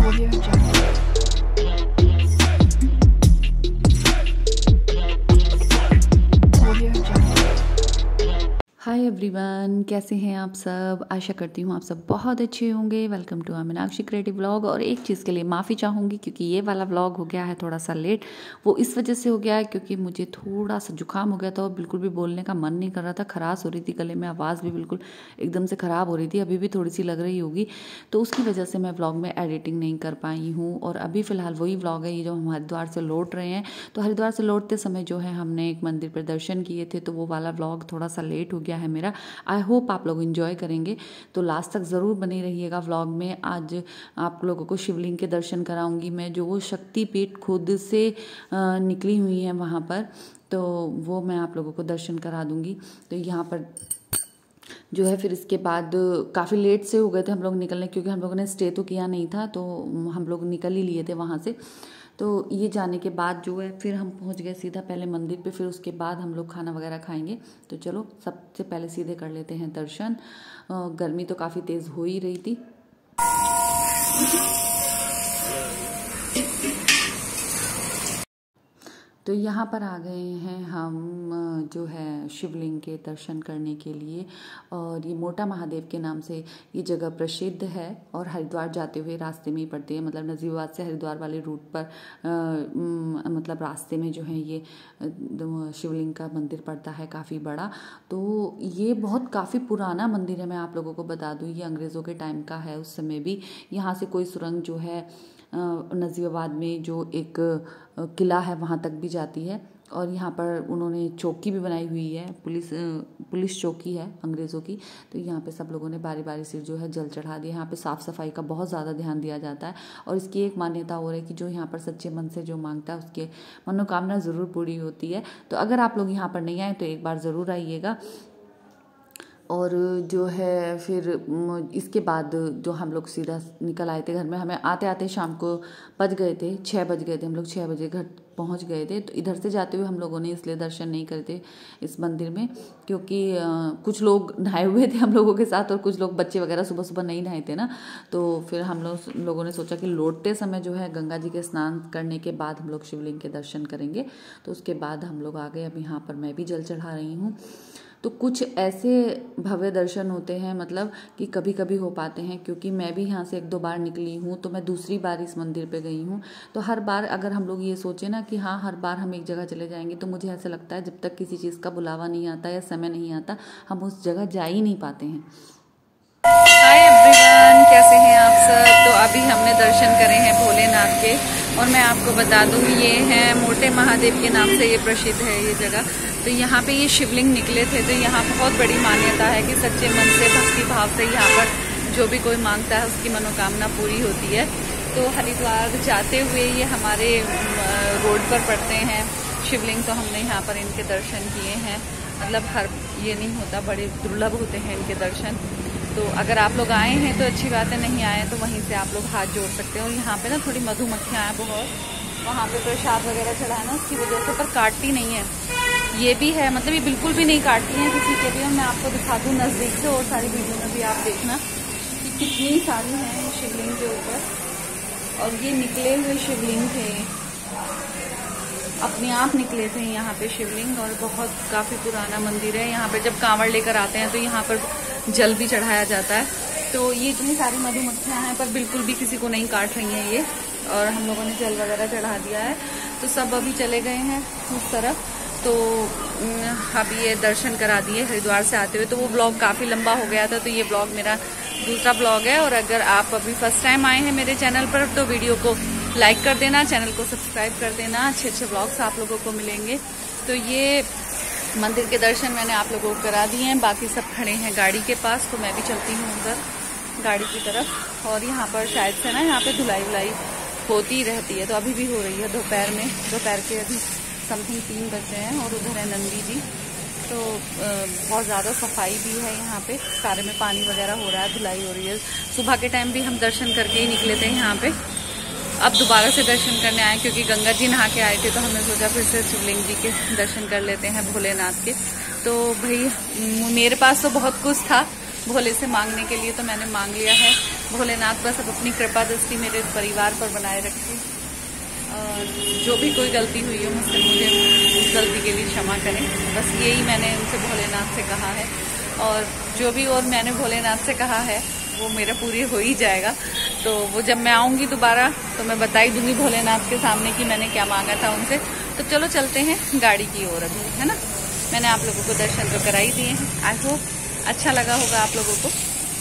Audio Jungle. Audio Jungle. Hi everyone, कैसे हैं आप सब। आशा करती हूँ आप सब बहुत अच्छे होंगे। Welcome to Meenakshi creative vlog. और एक चीज़ के लिए माफ़ी चाहूँगी क्योंकि ये वाला व्लॉग हो गया है थोड़ा सा लेट। वो इस वजह से हो गया है क्योंकि मुझे थोड़ा सा जुकाम हो गया था और बिल्कुल भी बोलने का मन नहीं कर रहा था। खराश हो रही थी गले में, आवाज़ भी बिल्कुल एकदम से ख़राब हो रही थी। अभी भी थोड़ी सी लग रही होगी, तो उसकी वजह से मैं व्लॉग में एडिटिंग नहीं कर पाई हूँ। और अभी फ़िलहाल वही व्लॉग है ये जो हम हरिद्वार से लौट रहे हैं। तो हरिद्वार से लौटते समय जो है हमने एक मंदिर पर दर्शन किए थे, तो वो वाला व्लॉग थोड़ा सा लेट हो गया है मेरा। आई होप आप लोग इन्जॉय करेंगे, तो लास्ट तक ज़रूर बने रहिएगा व्लॉग में। आज आप लोगों को शिवलिंग के दर्शन कराऊंगी मैं, जो वो शक्तिपीठ खुद से निकली हुई है वहाँ पर, तो वो मैं आप लोगों को दर्शन करा दूंगी। तो यहाँ पर जो है फिर इसके बाद काफ़ी लेट से हो गए थे हम लोग निकलने, क्योंकि हम लोगों ने स्टे तो किया नहीं था, तो हम लोग निकल ही लिए थे वहाँ से। तो ये जाने के बाद जो है फिर हम पहुंच गए सीधा पहले मंदिर पे, फिर उसके बाद हम लोग खाना वगैरह खाएंगे। तो चलो सबसे पहले सीधे कर लेते हैं दर्शन। गर्मी तो काफ़ी तेज़ हो ही रही थी। तो यहाँ पर आ गए हैं हम जो है शिवलिंग के दर्शन करने के लिए। और ये मोटा महादेव के नाम से ये जगह प्रसिद्ध है और हरिद्वार जाते हुए रास्ते में ही पड़ती है। मतलब नजीबाबाद से हरिद्वार वाले रूट पर मतलब रास्ते में जो है ये शिवलिंग का मंदिर पड़ता है, काफ़ी बड़ा। तो ये बहुत काफ़ी पुराना मंदिर है। मैं आप लोगों को बता दूँ, ये अंग्रेज़ों के टाइम का है। उस समय भी यहाँ से कोई सुरंग जो है नजीबाबाद में जो एक किला है वहाँ तक भी जाती है। और यहाँ पर उन्होंने चौकी भी बनाई हुई है, पुलिस चौकी है अंग्रेज़ों की। तो यहाँ पे सब लोगों ने बारी बारी से जो है जल चढ़ा दिया। यहाँ पे साफ़ सफाई का बहुत ज़्यादा ध्यान दिया जाता है। और इसकी एक मान्यता और है कि जो यहाँ पर सच्चे मन से जो मांगता है उसके मनोकामना ज़रूर पूरी होती है। तो अगर आप लोग यहाँ पर नहीं आए तो एक बार ज़रूर आइएगा। और जो है फिर इसके बाद जो हम लोग सीधा निकल आए थे घर में। हमें आते आते शाम को बज गए थे 6 बज गए थे। हम लोग 6 बजे घर पहुंच गए थे। तो इधर से जाते हुए हम लोगों ने इसलिए दर्शन नहीं करे थे इस मंदिर में, क्योंकि कुछ लोग नहाए हुए थे हम लोगों के साथ और कुछ लोग बच्चे वगैरह सुबह सुबह नहीं नहाए थे ना। तो फिर हम लोगों ने सोचा कि लौटते समय जो है गंगा जी के स्नान करने के बाद हम लोग शिवलिंग के दर्शन करेंगे। तो उसके बाद हम लोग आ गए। अब यहाँ पर मैं भी जल चढ़ा रही हूँ। तो कुछ ऐसे भव्य दर्शन होते हैं मतलब कि कभी कभी हो पाते हैं, क्योंकि मैं भी यहाँ से 1-2 बार निकली हूँ। तो मैं दूसरी बार इस मंदिर पे गई हूँ। तो हर बार अगर हम लोग ये सोचें ना कि हाँ हर बार हम एक जगह चले जाएंगे, तो मुझे ऐसा लगता है जब तक किसी चीज़ का बुलावा नहीं आता या समय नहीं आता, हम उस जगह जा ही नहीं पाते हैं। हाय एवरीवन, कैसे हैं आप सब। तो अभी हमने दर्शन करे हैं भोलेनाथ के। और मैं आपको बता दूँ ये है मोटे महादेव के नाम से ये प्रसिद्ध है ये जगह। तो यहाँ पे ये शिवलिंग निकले थे। तो यहाँ बहुत बड़ी मान्यता है कि सच्चे मन से भक्ति भाव से यहाँ पर जो भी कोई मांगता है उसकी मनोकामना पूरी होती है। तो हरिद्वार जाते हुए ये हमारे रोड पर पड़ते हैं शिवलिंग। तो हमने यहाँ पर इनके दर्शन किए हैं। मतलब हर ये नहीं होता, बड़े दुर्लभ होते हैं इनके दर्शन। तो अगर आप लोग आए हैं तो अच्छी बात है, नहीं आए तो वहीं से आप लोग हाथ जोड़ सकते हैं। और यहाँ पे ना थोड़ी मधुमक्खियाँ हैं बहुत, वहाँ पे प्रसाद वगैरह चढ़ा है ना उसकी वजह से, पर काटती नहीं है। ये भी है, मतलब ये बिल्कुल भी नहीं काटती हैं किसी के भी। और मैं आपको दिखा दूँ नज़दीक से, और सारी वीडियो में भी आप देखना कि कितनी सारी हैं शिवलिंग के ऊपर। और ये निकले हुए शिवलिंग थे, अपने आप निकले थे यहाँ पे शिवलिंग। और बहुत काफ़ी पुराना मंदिर है। यहाँ पे जब कांवड़ लेकर आते हैं तो यहाँ पर जल भी चढ़ाया जाता है। तो ये इतनी सारी मधुमक्खियाँ हैं पर बिल्कुल भी किसी को नहीं काट रही हैं ये। और हम लोगों ने जल वगैरह चढ़ा दिया है, तो सब अभी चले गए हैं उस तरफ। तो अभी ये दर्शन करा दिए हरिद्वार से आते हुए। तो वो ब्लॉग काफ़ी लंबा हो गया था, तो ये ब्लॉग मेरा दूसरा ब्लॉग है। और अगर आप अभी फर्स्ट टाइम आए हैं मेरे चैनल पर तो वीडियो को लाइक कर देना, चैनल को सब्सक्राइब कर देना। अच्छे अच्छे ब्लॉग्स आप लोगों को मिलेंगे। तो ये मंदिर के दर्शन मैंने आप लोगों को करा दिए हैं। बाकी सब खड़े हैं गाड़ी के पास, तो मैं भी चलती हूँ उधर गाड़ी की तरफ। और यहाँ पर शायद से ना यहाँ पे धुलाई वुलाई होती रहती है, तो अभी भी हो रही है दोपहर के अभी समथिंग 3 बजे हैं। और उधर है नंदी जी। तो बहुत ज़्यादा सफाई भी है यहाँ पे, सारे में पानी वगैरह हो रहा है, धुलाई हो रही है। सुबह के टाइम भी हम दर्शन करके ही निकले थे यहाँ पे। अब दोबारा से दर्शन करने आए क्योंकि गंगा जी नहा के आए थे, तो हमने सोचा फिर से शिवलिंग जी के दर्शन कर लेते हैं भोलेनाथ के। तो भाई मेरे पास तो बहुत कुछ था, भोले से मांगने के लिए, तो मैंने मांग लिया है। भोलेनाथ बस अब अपनी कृपा दृष्टि मेरे परिवार पर बनाए रखे, और जो भी कोई गलती हुई हो मुझसे, मुझे उस गलती के लिए क्षमा करें। बस यही मैंने उनसे भोलेनाथ से कहा है, और जो भी और मैंने भोलेनाथ से कहा है वो मेरा पूरी हो ही जाएगा। तो वो जब मैं आऊँगी दोबारा तो मैं बता ही दूंगी भोलेनाथ के सामने कि मैंने क्या मांगा था उनसे। तो चलो चलते हैं गाड़ी की ओर अभी, है ना। मैंने आप लोगों को दर्शन तो करा ही दिए हैं, आई होप अच्छा लगा होगा आप लोगों को।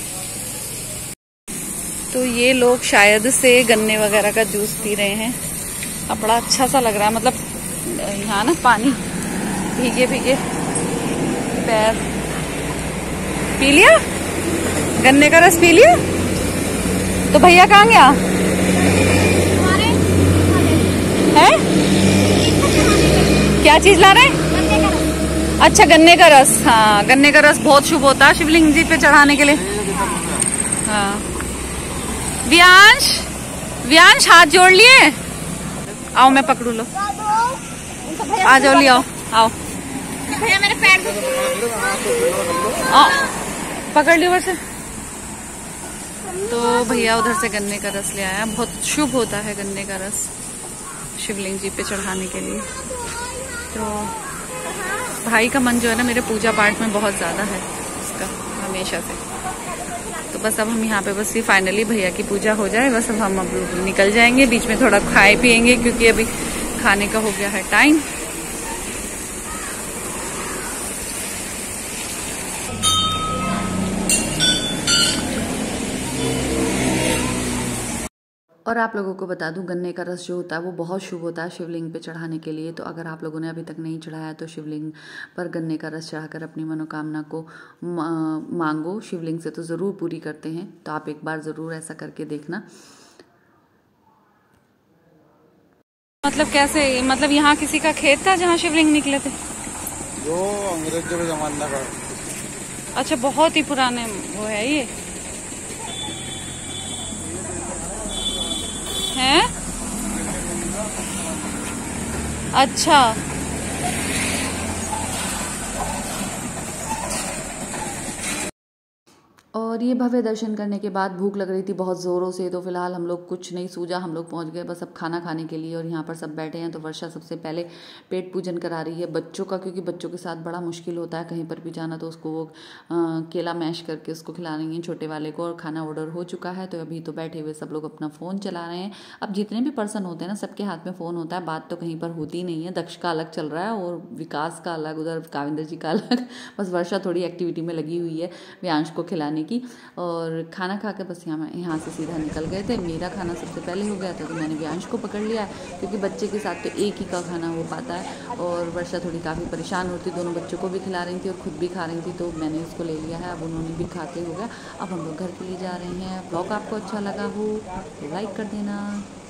तो ये लोग शायद से गन्ने वगैरह का जूस पी रहे हैं। अब बड़ा अच्छा सा लग रहा है, मतलब यहाँ ना पानी भीगे भीगे पैर। पी लिया गन्ने का रस, पी लिया। तो भैया कहाँ गया है? क्या चीज ला रहे हैं? अच्छा, गन्ने का रस। हाँ, गन्ने का रस बहुत शुभ होता है शिवलिंग जी पे चढ़ाने के लिए। हाँ, व्यांश हाथ जोड़ लिए। आओ मैं पकड़ू, लो आ जाओ, ले आओ, आओ भैया मेरे पैर पकड़ लियो वैसे। तो भैया उधर से गन्ने का रस ले आया। बहुत शुभ होता है गन्ने का रस शिवलिंग जी पे चढ़ाने के लिए। तो भाई का मन जो है ना मेरे पूजा पाठ में बहुत ज्यादा है उसका, हमेशा से। तो बस अब हम यहाँ पे बस ये फाइनली भैया की पूजा हो जाए, बस अब हम अब निकल जाएंगे। बीच में थोड़ा खाए पिएंगे क्योंकि अभी खाने का हो गया है टाइम। और आप लोगों को बता दूं, गन्ने का रस जो होता है वो बहुत शुभ होता है शिवलिंग पे चढ़ाने के लिए। तो अगर आप लोगों ने अभी तक नहीं चढ़ाया तो शिवलिंग पर गन्ने का रस चढ़ाकर अपनी मनोकामना को मांगो। शिवलिंग से तो ज़रूर पूरी करते हैं, तो आप एक बार ज़रूर ऐसा करके देखना। मतलब कैसे, मतलब यहाँ किसी का खेत था जहाँ शिवलिंग निकले थे? जो अंग्रेजों के जमाना का। अच्छा, बहुत ही पुराने वो है ये हैं? अच्छा, और ये भव्य दर्शन करने के बाद भूख लग रही थी बहुत ज़ोरों से। तो फिलहाल हम लोग कुछ नहीं सूझा, हम लोग पहुंच गए बस अब खाना खाने के लिए। और यहाँ पर सब बैठे हैं। तो वर्षा सबसे पहले पेट पूजन करा रही है बच्चों का, क्योंकि बच्चों के साथ बड़ा मुश्किल होता है कहीं पर भी जाना। तो उसको वो केला मैश करके उसको खिला रही हैं छोटे वाले को। और खाना ऑर्डर हो चुका है। तो अभी तो बैठे हुए सब लोग अपना फ़ोन चला रहे हैं। अब जितने भी पर्सन होते हैं ना, सबके हाथ में फ़ोन होता है, बात तो कहीं पर होती नहीं है। दक्ष का अलग चल रहा है और विकास का अलग, उधर काविंदर जी का अलग। बस वर्षा थोड़ी एक्टिविटी में लगी हुई है व्यांश को खिलाने की। और खाना खा के बस यहाँ से सीधा निकल गए थे। मेरा खाना सबसे पहले हो गया था, तो मैंने व्यांश को पकड़ लिया, क्योंकि बच्चे के साथ तो एक ही का खाना हो पाता है। और वर्षा थोड़ी काफ़ी परेशान होती, दोनों बच्चों को भी खिला रही थी और खुद भी खा रही थी। तो मैंने उसको ले लिया है, अब उन्होंने भी खाते हो गया। अब हम लोग घर के लिए जा रहे हैं। ब्लॉग आपको अच्छा लगा हो तो लाइक कर देना।